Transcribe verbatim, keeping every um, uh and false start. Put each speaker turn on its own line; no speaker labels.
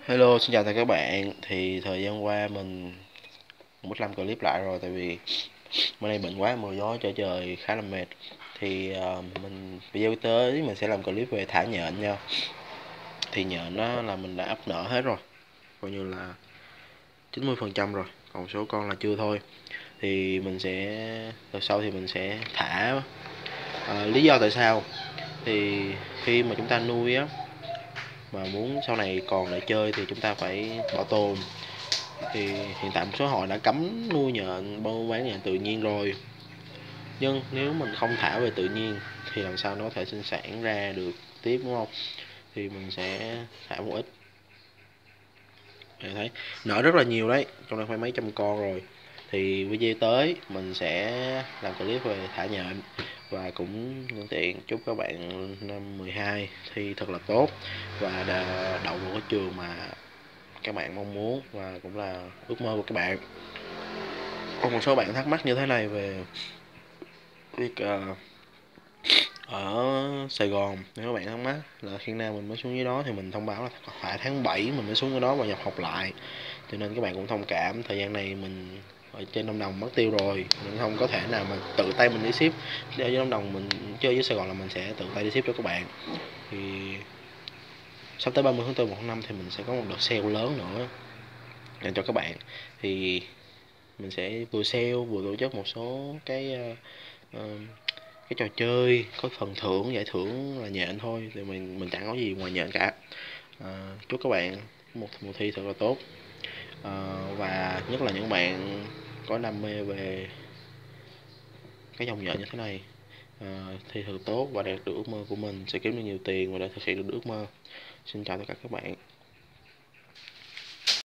Hello, xin chào tất cả các bạn. Thì thời gian qua mình cũng ít làm clip lại rồi, tại vì bữa nay bệnh quá, mưa gió trở trời khá là mệt. Thì ờ, mình video tới mình sẽ làm clip về thả nhện nha. Thì nhện đó là mình đã ấp nở hết rồi, coi như là chín mươi phần trăm rồi, còn số con là chưa thôi. Thì mình sẽ từ sau thì mình sẽ thả. Ờ, lý do tại sao thì khi mà chúng ta nuôi á, mà muốn sau này còn lại chơi thì chúng ta phải bảo tồn. Thì hiện tại một số họ đã cấm nuôi nhện, buôn bán nhện tự nhiên rồi, nhưng nếu mình không thả về tự nhiên thì làm sao nó có thể sinh sản ra được tiếp, đúng không? Thì mình sẽ thả một ít. Bạn thấy nở rất là nhiều đấy, trong đó phải mấy trăm con rồi. Thì video tới mình sẽ làm clip về thả nhện, và cũng nhân tiện chúc các bạn năm mười hai thi thật là tốt và đậu vào cái trường mà các bạn mong muốn và cũng là ước mơ của các bạn. Có một số bạn thắc mắc như thế này về việc uh, ở Sài Gòn. Nếu các bạn thắc mắc là khi nào mình mới xuống dưới đó, thì mình thông báo là phải tháng bảy mình mới xuống dưới đó và nhập học lại, cho nên các bạn cũng thông cảm. Thời gian này mình ở trên Lâm Đồng mất tiêu rồi, mình không có thể nào mà tự tay mình đi ship. Để ở dưới Lâm Đồng mình chơi với Sài Gòn là mình sẽ tự tay đi ship cho các bạn. Thì sắp tới ba mươi tháng tư một tháng năm thì mình sẽ có một đợt sale lớn nữa dành cho các bạn. Thì mình sẽ vừa sale vừa tổ chức một số cái uh, uh, cái trò chơi có phần thưởng, giải thưởng là nhện thôi, thì mình mình chẳng có gì ngoài nhện cả. À, chúc các bạn một mùa thi thật là tốt. À, và nhất là những bạn có đam mê về cái dòng nhện như thế này, à, thi thật tốt và đạt được ước mơ của mình, sẽ kiếm được nhiều tiền và để thực hiện được ước mơ. Xin chào tất cả các bạn.